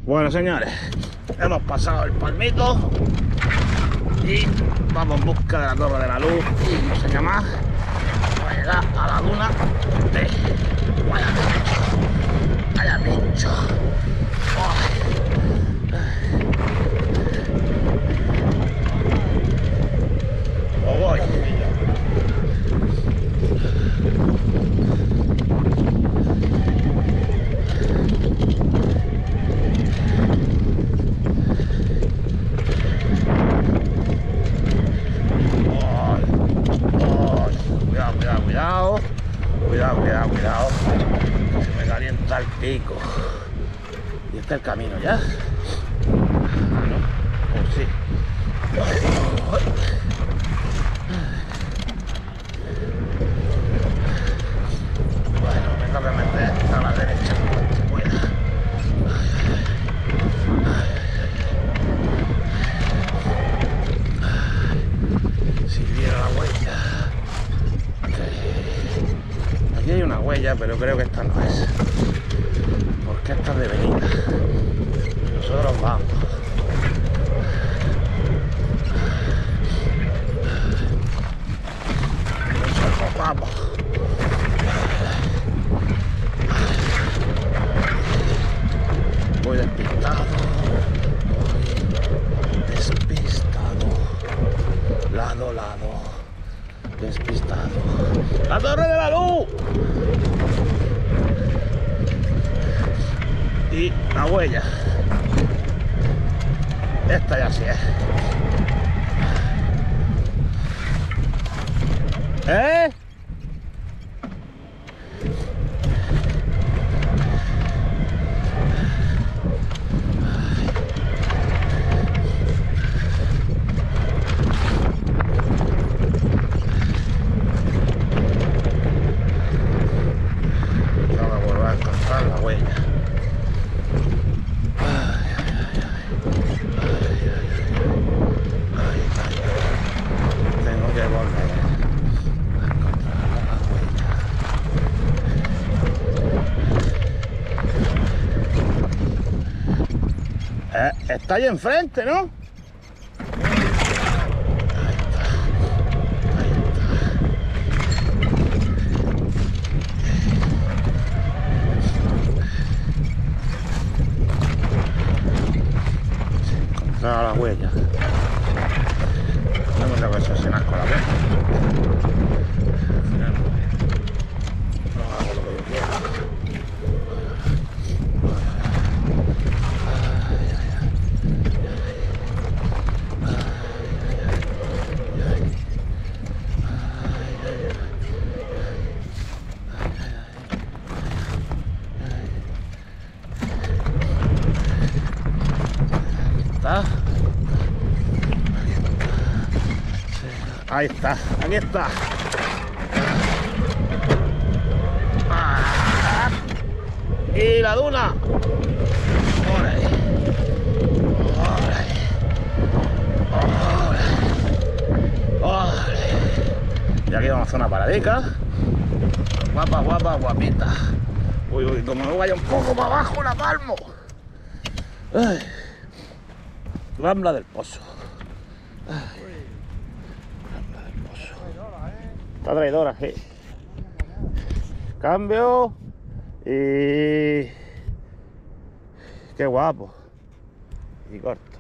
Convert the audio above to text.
Bueno, señores, hemos pasado el palmito y vamos en busca de la Torre de la Luz y no sé qué más para llegar a la duna de Guayaquil. Vaya pincho. O voy. Cuidado, que se me calienta el pico. Y este es el camino ya. Ah, ¿no? Oh, sí. Bueno, me tengo que meter a la derecha cuando se pueda. Si viera la huella. Aquí hay una huella, pero creo que esta no es. Porque esta es de venida. Y nosotros vamos. Nosotros vamos. Voy despistado. Voy despistado. Lado. Despistado. ¡La Torre de la Luz! Y la huella. Esta ya sí es. ¿Eh? Está ahí enfrente, ¿no? Ahí está. Encontrar la huella. No me tengo que obsesionar con la huella. Al final no hago lo que yo quiero. Ahí está, aquí está. Y la duna. Por ahí. Y aquí vamos a hacer una paradica. Guapita. Uy, como me vaya un poco para abajo la palmo. Ay. Rambla del Pozo. Ay. Está traidora, sí. Cambio. Y... qué guapo. Y corto.